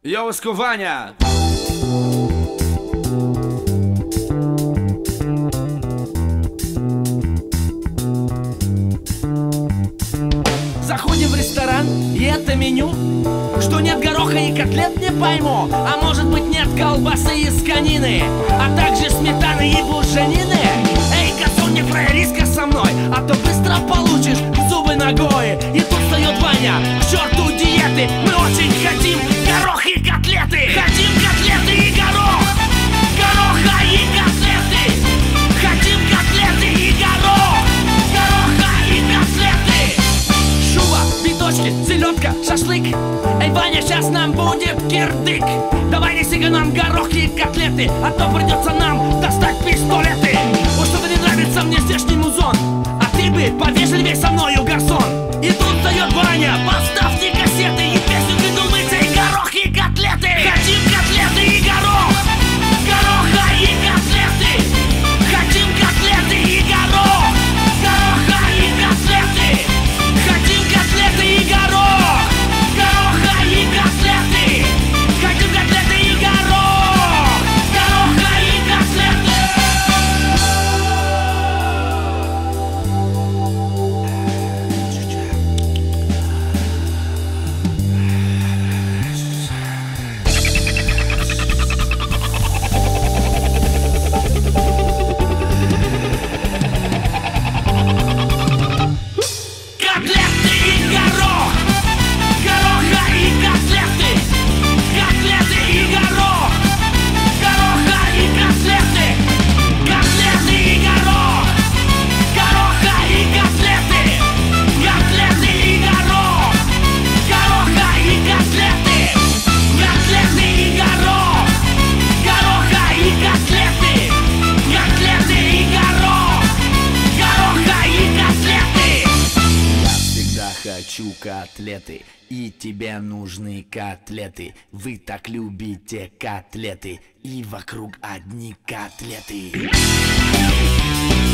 Йовську Ваня! Заходим в ресторан, и это меню. Что нет гороха и котлет, не пойму. А может быть нет колбасы из конины, а также сметаны и буженины. Эй, гарсон, не фраериска со мной, а то быстро получишь зубы ногой. И тут встает Ваня: к черту диеты, мы очень хотим горох и котлеты. Хотим котлеты и горох, гороха и котлеты. Хотим котлеты и горох, гороха и котлеты. Шуба, биточки, селедка, шашлык. Эй, Ваня, сейчас нам будет кирдык. Давай неси-ка нам горох и котлеты, а то придется нам достать пистолеты. Вот что-то не нравится мне здешний музон, а ты бы повежливей со мною, гарсон. И тут дает Ваня: поставьте кассеты и песню придумайте, и горох и котлеты. Хотим котлеты и горох, гороха и котлеты. Хотим котлеты и горох, гороха и котлеты. Хотим котлеты и горох, гороха и котлеты. Хотим котлеты и горох, гороха и котлеты. Котлеты и горох, гороха и котлеты. Котлеты и горох, гороха и котлеты. Котлеты и горох, гороха и котлеты. Котлеты и горох, гороха и котлеты. Котлеты и горох, гороха и котлеты. Котлеты и горох, гороха и котлеты. Я всегда хочу котлеты, и тебе нужны котлеты. Вы так любите котлеты, и вокруг одни котлеты.